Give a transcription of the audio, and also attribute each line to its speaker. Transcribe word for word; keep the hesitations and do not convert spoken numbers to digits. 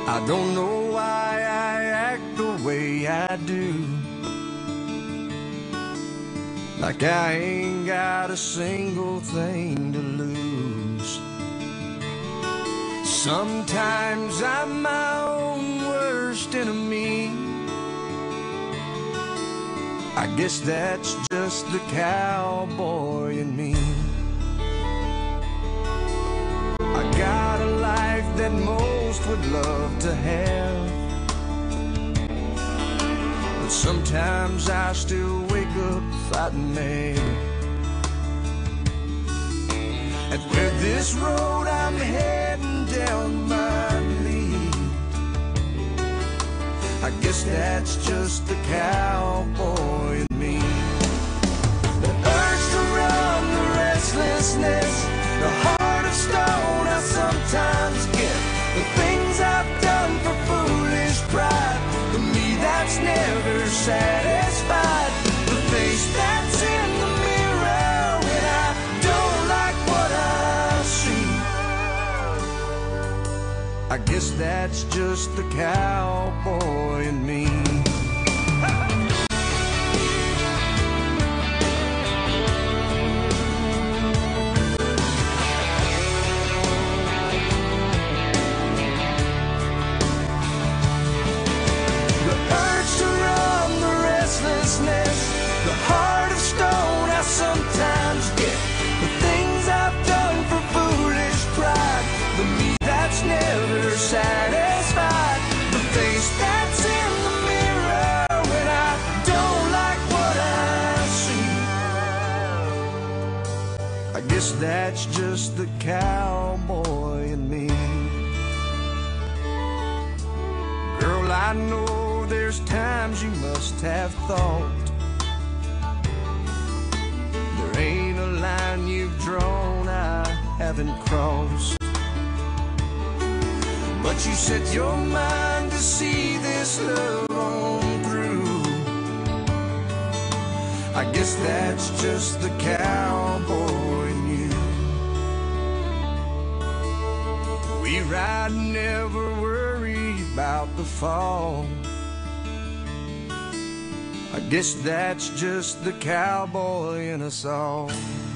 Speaker 1: I don't know why I act the way I do, like I ain't got a single thing to lose. Sometimes I'm my own worst enemy. I guess that's just the cowboy in me. I got a life that most would love to have, but sometimes I still wake up fighting mad. And where this road I'm heading down might lead, I guess that's just the cowboy in me. The urge to run, the restlessness, the heart of stone I sometimes get, the things I've done for foolish pride, for me that's never satisfied, the face that's in the mirror when I don't like what I see. I guess that's just the cowboy in me. The heart of stone I sometimes get, the things I've done for foolish pride, the me that's never satisfied, the face that's in the mirror when I don't like what I see. I guess that's just the cowboy in me. Girl, I know there's times you must have thought there ain't a line you've drawn I haven't crossed, but you set your mind to see this love on through. I guess that's just the cowboy in you. We ride, never worry about the fall. I guess that's just the cowboy in us all.